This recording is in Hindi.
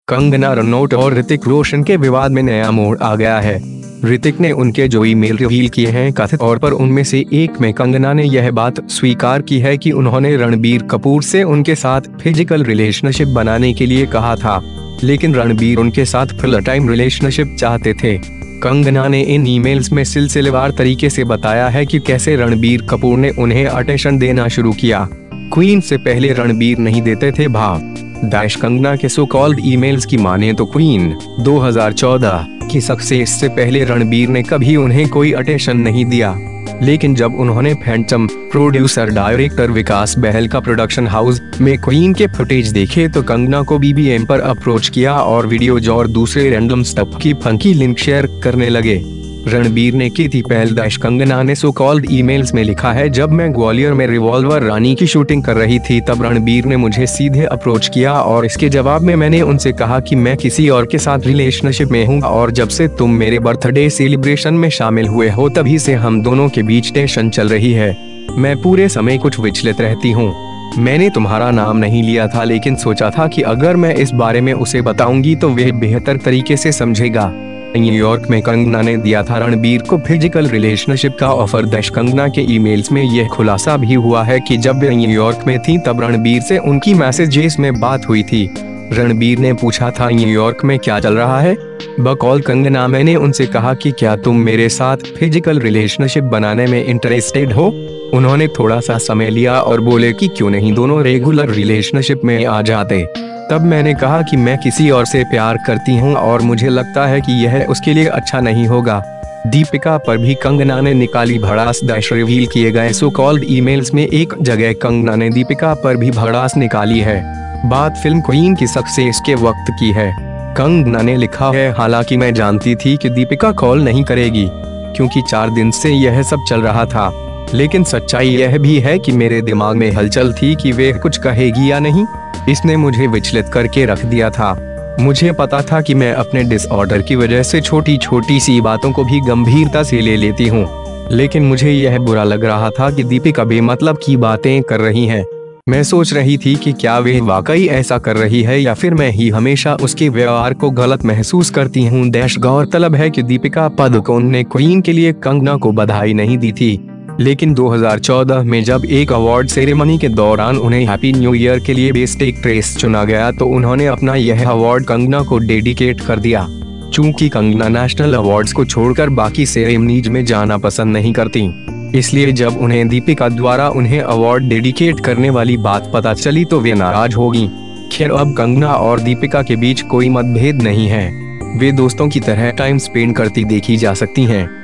कंगना रनौत और ऋतिक रोशन के विवाद में नया मोड़ आ गया है। ऋतिक ने उनके जो ईमेल रिवील किए हैं कथित तौर पर उनमें से एक में कंगना ने यह बात स्वीकार की है कि उन्होंने रणबीर कपूर से उनके साथ फिजिकल रिलेशनशिप बनाने के लिए कहा था, लेकिन रणबीर उनके साथ फुल टाइम रिलेशनशिप चाहते थे। कंगना ने इन ईमेल्स में सिलसिलेवार तरीके से बताया है कि कैसे रणबीर कपूर ने उन्हें अटेंशन देना शुरू किया। क्वीन से पहले रणबीर नहीं देते थे भाव। कंगना के सो कॉल्ड ईमेल्स की माने तो क्वीन 2014 की सक्सेस से पहले रणबीर ने कभी उन्हें कोई अटेंशन नहीं दिया, लेकिन जब उन्होंने phantom producer director Vikas Bahl का प्रोडक्शन हाउस में क्वीन के फुटेज देखे तो कंगना को BBM पर अप्रोच किया और वीडियोज और दूसरे रैंडम स्टफ की फंकी लिंक शेयर करने लगे। रणबीर ने की थी पहल। कंगना ने सो कॉल्ड ईमेल्स में लिखा है, जब मैं ग्वालियर में रिवॉल्वर रानी की शूटिंग कर रही थी तब रणबीर ने मुझे सीधे अप्रोच किया और इसके जवाब में मैंने उनसे कहा कि मैं किसी और के साथ रिलेशनशिप में हूँ और जब से तुम मेरे बर्थडे सेलिब्रेशन में शामिल हुए हो तभी से हम दोनों के बीच टेंशन चल रही है। मैं पूरे समय कुछ विचलित रहती हूँ। मैंने तुम्हारा नाम नहीं लिया था, लेकिन सोचा था कि अगर मैं इस बारे में उसे बताऊंगी तो वह बेहतर तरीके से समझेगा। न्यूयॉर्क में कंगना ने दिया था रणबीर को फिजिकल रिलेशनशिप का ऑफर। कंगना के ईमेल्स में यह खुलासा भी हुआ है कि जब वे न्यूयॉर्क में थीं तब रणबीर से उनकी मैसेजेस में बात हुई थी। रणबीर ने पूछा था, न्यूयॉर्क में क्या चल रहा है? बकौल कंगना, मैंने उनसे कहा कि क्या तुम मेरे साथ फिजिकल रिलेशनशिप बनाने में इंटरेस्टेड हो? उन्होंने थोड़ा सा समय लिया और बोले कि क्यों नहीं दोनों रेगुलर रिलेशनशिप में आ जाते। तब मैंने कहा कि मैं किसी और से प्यार करती हूं और मुझे लगता है कि यह उसके लिए अच्छा नहीं होगा। दीपिका पर भी कंगना ने निकाली भड़ास। रिवील किए गए सो कॉल्ड ईमेल्स में एक जगह कंगना ने दीपिका पर भी भड़ास निकाली है। बात फिल्म क्वीन की सक्सेस के वक्त की है। कंगना ने लिखा है, हालांकि मैं जानती थी कि दीपिका कॉल नहीं करेगी क्योंकि 4 दिन से यह सब चल रहा था, लेकिन सच्चाई यह भी है कि मेरे दिमाग में हलचल थी कि वे कुछ कहेगी या नहीं। इसने मुझे विचलित करके रख दिया था। मुझे पता था कि मैं अपने डिसऑर्डर की वजह से छोटी छोटी सी बातों को भी गंभीरता से ले लेती हूँ, लेकिन मुझे यह बुरा लग रहा था कि दीपिका बेमतलब की बातें कर रही है। मैं सोच रही थी कि क्या वे वाकई ऐसा कर रही है या फिर मैं ही हमेशा उसके व्यवहार को गलत महसूस करती हूँ। गौरतलब है कि दीपिका पादुकोण ने क्वीन के लिए कंगना को बधाई नहीं दी थी, लेकिन 2014 में जब एक अवार्ड सेरेमनी के दौरान उन्हें हैप्पी न्यू ईयर के लिए बेस्ट एक्ट्रेस चुना गया तो उन्होंने अपना यह अवार्ड कंगना को डेडिकेट कर दिया। चूंकि कंगना नेशनल अवार्ड्स को छोड़कर बाकी सेरेमनीज में जाना पसंद नहीं करती, इसलिए जब उन्हें दीपिका द्वारा उन्हें अवार्ड डेडिकेट करने वाली बात पता चली तो वे नाराज होगी। खैर, अब कंगना और दीपिका के बीच कोई मतभेद नहीं है। वे दोस्तों की तरह टाइम स्पेंड करती देखी जा सकती हैं।